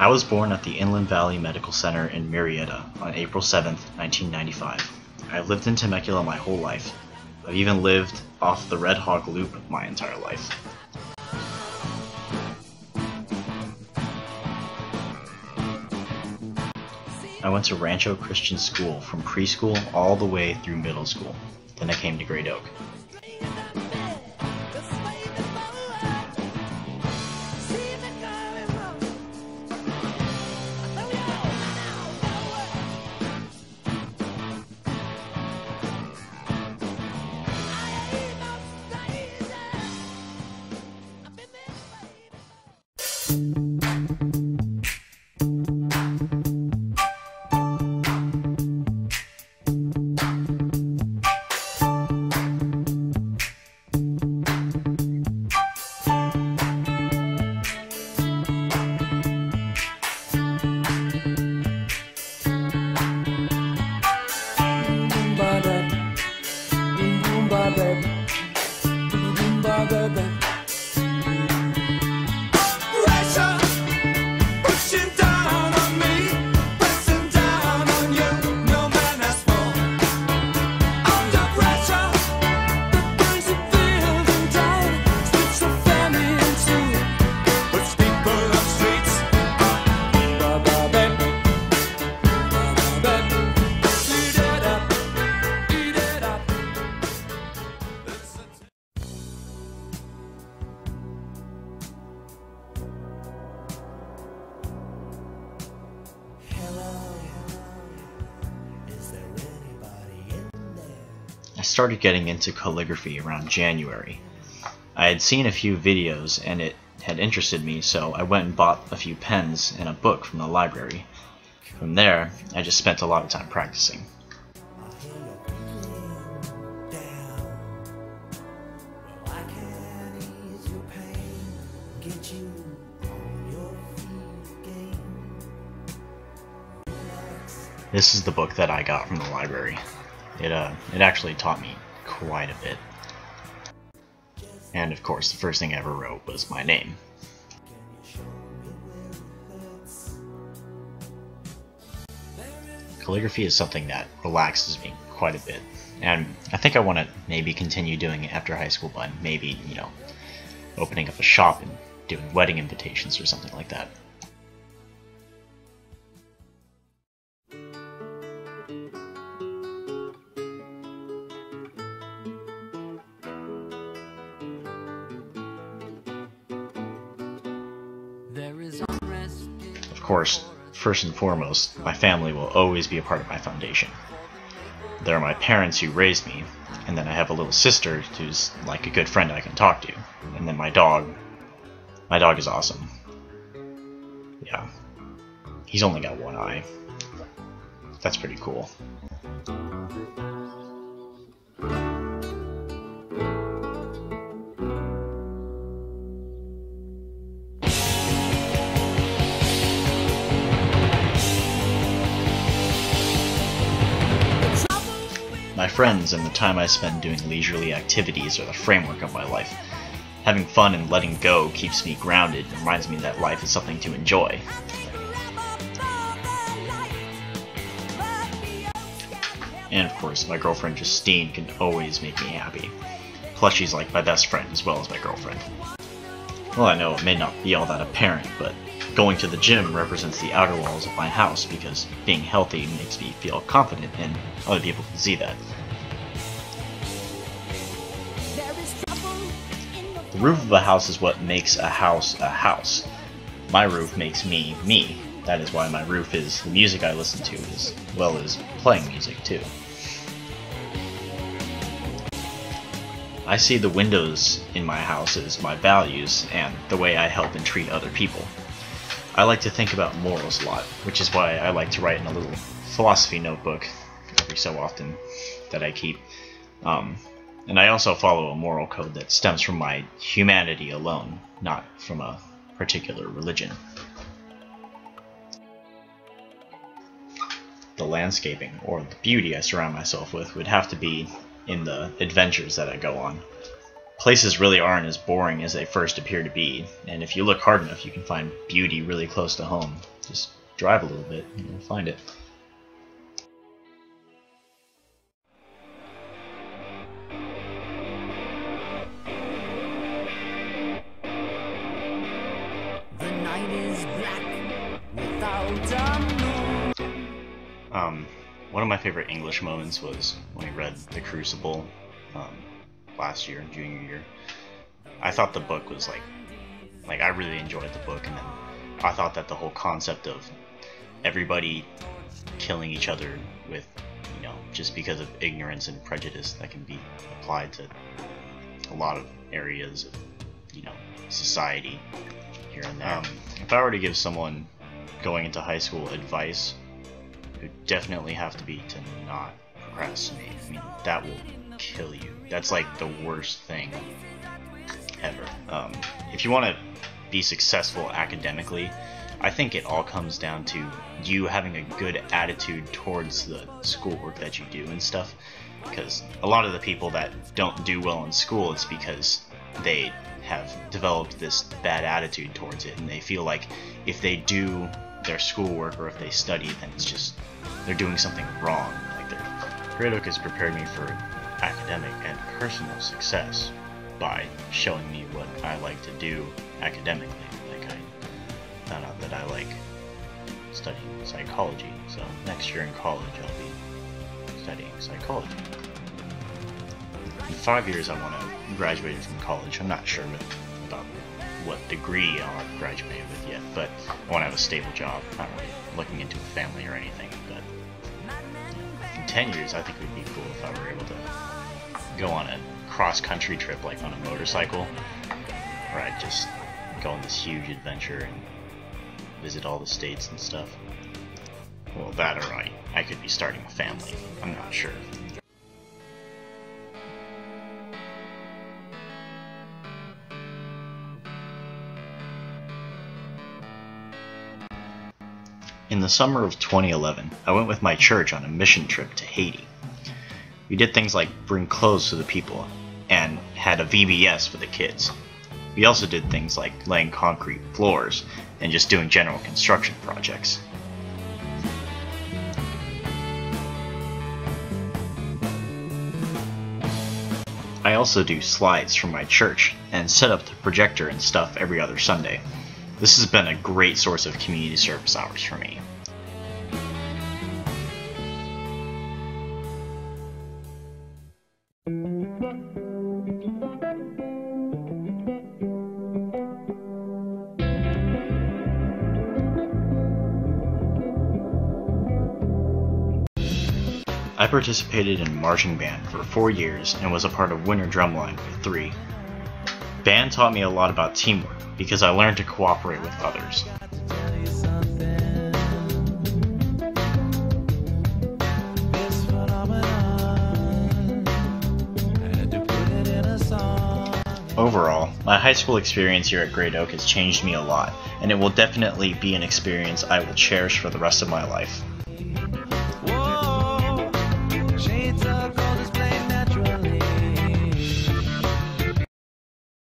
I was born at the Inland Valley Medical Center in Murrieta on April 7th, 1995. I lived in Temecula my whole life. I've even lived off the Red Hawk Loop my entire life. I went to Rancho Christian School from preschool all the way through middle school. Then I came to Great Oak. I started getting into calligraphy around January. I had seen a few videos and it had interested me, so I went and bought a few pens and a book from the library. From there, I just spent a lot of time practicing. This is the book that I got from the library. It actually taught me quite a bit. And of course, the first thing I ever wrote was my name. Calligraphy is something that relaxes me quite a bit, and I think I want to maybe continue doing it after high school by maybe, opening up a shop and doing wedding invitations or something like that. Of course, first and foremost, my family will always be a part of my foundation. There are my parents who raised me, and then I have a little sister who's like a good friend I can talk to, and then my dog. My dog is awesome. Yeah, he's only got one eye. That's pretty cool. My friends and the time I spend doing leisurely activities are the framework of my life. Having fun and letting go keeps me grounded and reminds me that life is something to enjoy. And of course, my girlfriend Justine can always make me happy. Plus she's like my best friend as well as my girlfriend. Well, I know it may not be all that apparent, but going to the gym represents the outer walls of my house because being healthy makes me feel confident and other people can see that. The roof of a house is what makes a house a house. My roof makes me me. That is why my roof is the music I listen to as well as playing music too. I see the windows in my house as my values and the way I help and treat other people. I like to think about morals a lot, which is why I like to write in a little philosophy notebook every so often that I keep. And I also follow a moral code that stems from my humanity alone, not from a particular religion. The landscaping, or the beauty I surround myself with, would have to be in the adventures that I go on. Places really aren't as boring as they first appear to be, and if you look hard enough you can find beauty really close to home. Just drive a little bit and you'll find it. The night is black without a moon. One of my favorite English moments was when we read The Crucible last year, junior year. I thought the book was like I really enjoyed the book, and then I thought that the whole concept of everybody killing each other with, just because of ignorance and prejudice that can be applied to a lot of areas of, society here and there. If I were to give someone going into high school advice, it would definitely have to be to not procrastinate. I mean, that will kill you. That's like the worst thing ever. If you want to be successful academically, I think it all comes down to you having a good attitude towards the schoolwork that you do and stuff. Because a lot of the people that don't do well in school, it's because they have developed this bad attitude towards it, and they feel like if they do their schoolwork or if they study, then it's just they're doing something wrong. Great Oak has prepared me for academic and personal success by showing me what I like to do academically. Like, I found out that I like studying psychology, so next year in college I'll be studying psychology. In 5 years I want to graduate from college. I'm not sure about what degree I'll graduate with yet, but I want to have a stable job. I'm not really looking into a family or anything, but in 10 years I think it would be cool if I were able to go on a cross-country trip, like on a motorcycle, where I'd just go on this huge adventure and visit all the states and stuff. Well, that or I could be starting a family. I'm not sure. In the summer of 2011, I went with my church on a mission trip to Haiti. We did things like bring clothes to the people, and had a VBS for the kids. We also did things like laying concrete floors, and just doing general construction projects. I also do slides from my church, and set up the projector and stuff every other Sunday. This has been a great source of community service hours for me. I participated in marching band for 4 years and was a part of Winter Drumline for 3. Band taught me a lot about teamwork because I learned to cooperate with others. Overall, my high school experience here at Great Oak has changed me a lot, and it will definitely be an experience I will cherish for the rest of my life.